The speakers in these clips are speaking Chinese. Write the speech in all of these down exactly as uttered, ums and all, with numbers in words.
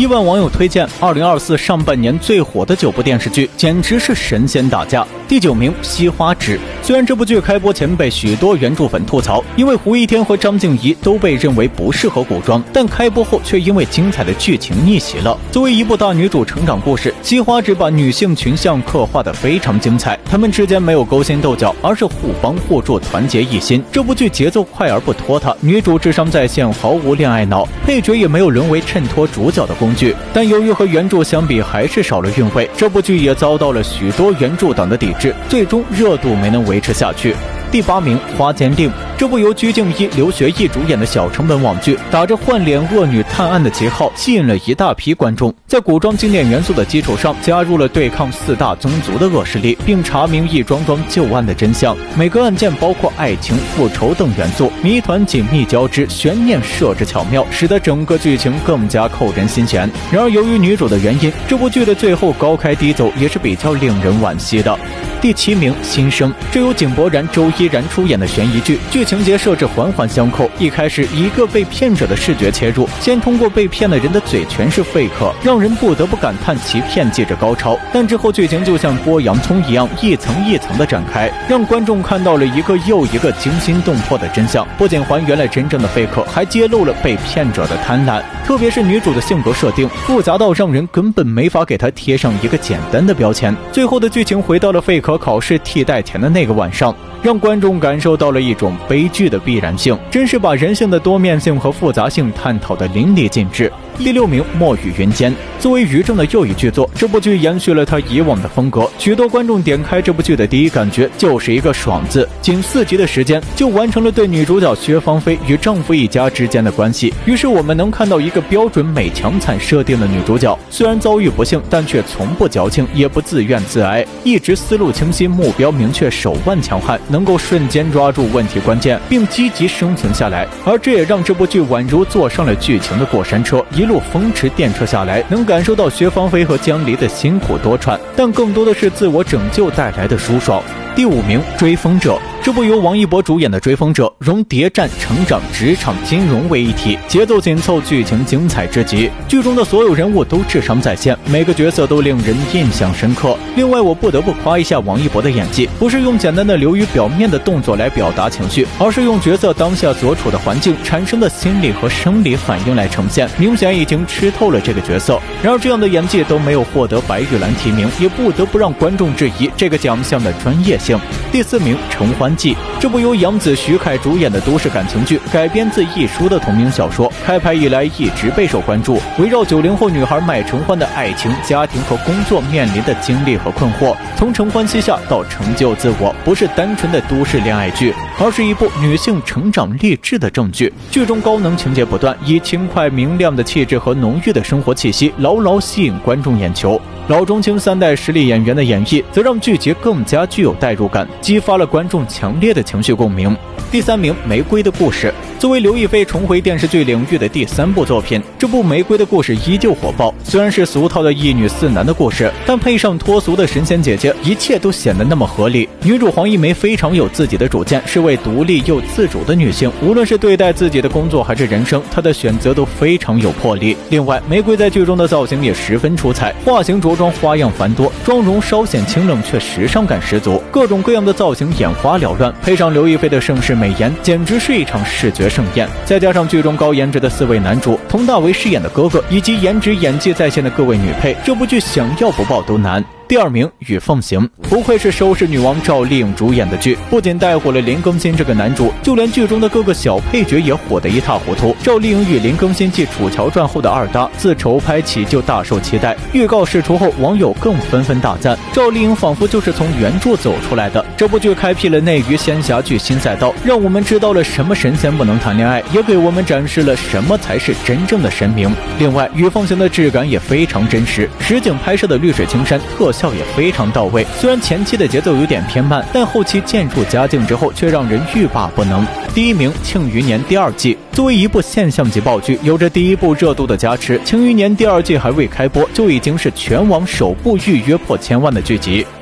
亿万网友推荐二零二四上半年最火的九部电视剧，简直是神仙打架。第九名《西花纸》，虽然这部剧开播前被许多原著粉吐槽，因为胡一天和张静怡都被认为不适合古装，但开播后却因为精彩的剧情逆袭了。作为一部大女主成长故事，《西花纸》把女性群像刻画得非常精彩，她们之间没有勾心斗角，而是互帮互助，团结一心。这部剧节奏快而不拖沓，女主智商在线，毫无恋爱脑，配角也没有沦为衬托主角的工具。但由于和原著相比还是少了韵味，这部剧也遭到了许多原著党的抵制，最终热度没能维持下去。第八名《花间令》，这部由鞠婧祎、刘学义主演的小成本网剧，打着换脸恶女探案的旗号，吸引了一大批观众。在古装经典元素的基础上，加入了对抗四大宗族的恶势力，并查明一桩桩旧案的真相。每个案件包括爱情、复仇等元素，谜团紧密交织，悬念设置巧妙，使得整个剧情更加扣人心弦。然而，由于女主的原因，这部剧的最后高开低走，也是比较令人惋惜的。第七名《新生》，这由井柏然、周依然出演的悬疑剧，剧情节设置环环相扣。一开始以一个被骗者的视觉切入，先通过被骗的人的嘴全是 fake， 让人不得不感叹其骗技之高超。但之后剧情就像剥洋葱一样，一层一层的展开，让观众看到了一个又一个惊心动魄的真相。不仅还原了真正的 fake， 还揭露了被骗者的贪婪。特别是女主的性格设定复杂到让人根本没法给她贴上一个简单的标签。最后的剧情回到了fake考试替代前的那个晚上，让观众感受到了一种悲剧的必然性，真是把人性的多面性和复杂性探讨得淋漓尽致。第六名《墨雨云间》，作为于正的又一剧作，这部剧延续了他以往的风格。许多观众点开这部剧的第一感觉就是一个爽字，仅四集的时间就完成了对女主角薛芳菲与丈夫一家之间的关系。于是我们能看到一个标准美强惨设定的女主角，虽然遭遇不幸，但却从不矫情，也不自怨自哀，一直思路清晰，目标明确，手腕强悍，能够瞬间抓住问题关键，并积极生存下来。而这也让这部剧宛如坐上了剧情的过山车，一路风驰电掣下来，能感受到薛芳菲和江离的辛苦多舛，但更多的是自我拯救带来的舒爽。第五名《追风者》，这部由王一博主演的《追风者》融谍战、成长、职场、金融为一体，节奏紧凑，剧情精彩至极。剧中的所有人物都智商在线，每个角色都令人印象深刻。另外，我不得不夸一下王一博的演技，不是用简单的流于表面的动作来表达情绪，而是用角色当下所处的环境产生的心理和生理反应来呈现，明显已经吃透了这个角色。然而，这样的演技都没有获得白玉兰提名，也不得不让观众质疑这个奖项的专业性。第四名《承欢记》，这部由杨紫、徐凯主演的都市感情剧，改编自一书的同名小说，开拍以来一直备受关注，围绕九零后女孩麦承欢的爱情、家庭和工作面临的经历和困惑，从承欢膝下到成就自我，不是单纯的都市恋爱剧，而是一部女性成长励志的正剧。剧中高能情节不断，以轻快明亮的气质和浓郁的生活气息，牢牢吸引观众眼球。老中青三代实力演员的演绎，则让剧集更加具有代入感，激发了观众强烈的情绪共鸣。第三名《玫瑰的故事》，作为刘亦菲重回电视剧领域的第三部作品，这部《玫瑰的故事》依旧火爆。虽然是俗套的一女四男的故事，但配上脱俗的神仙姐姐，一切都显得那么合理。女主黄一梅非常有自己的主见，是位独立又自主的女性，无论是对待自己的工作还是人生，她的选择都非常有魄力。另外，玫瑰在剧中的造型也十分出彩，发型着装花样繁多，妆容稍显清冷却时尚感十足，各种各样的造型眼花缭乱，配上刘亦菲的盛世美颜，简直是一场视觉盛宴。再加上剧中高颜值的四位男主，佟大为饰演的哥哥，以及颜值演技在线的各位女配，这部剧想要不爆都难。第二名《与凤行》，不愧是收视女王赵丽颖主演的剧，不仅带火了林更新这个男主，就连剧中的各个小配角也火得一塌糊涂。赵丽颖与林更新继《楚乔传》后的二搭，自筹拍起就大受期待。预告释出后，网友更纷纷大赞，赵丽颖仿佛就是从原著走出来的。这部剧开辟了内娱仙侠剧新赛道，让我们知道了什么神仙不能谈恋爱，也给我们展示了什么才是真正的神明。另外，《与凤行》的质感也非常真实，实景拍摄的绿水青山，特效也非常到位。虽然前期的节奏有点偏慢，但后期渐入佳境之后，却让人欲罢不能。第一名《庆余年》第二季，作为一部现象级爆剧，有着第一部热度的加持，《庆余年》第二季还未开播，就已经是全网首部预约破千万的剧集。开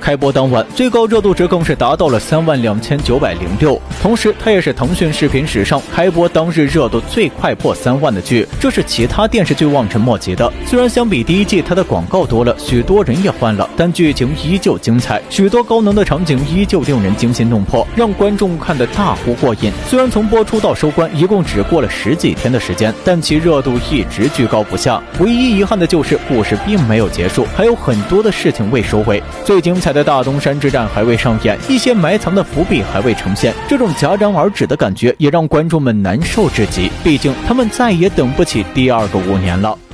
开播当晚，最高热度值更是达到了三万两千九百零六，同时它也是腾讯视频史上开播当日热度最快破三万的剧，这是其他电视剧望尘莫及的。虽然相比第一季它的广告多了，许多人也换了，但剧情依旧精彩，许多高能的场景依旧令人惊心动魄，让观众看得大呼过瘾。虽然从播出到收官一共只过了十几天的时间，但其热度一直居高不下。唯一遗憾的就是故事并没有结束，还有很多的事情未收尾。最精彩的大东山之战还未上演，一些埋藏的伏笔还未呈现，这种戛然而止的感觉也让观众们难受至极。毕竟他们再也等不起第二个五年了。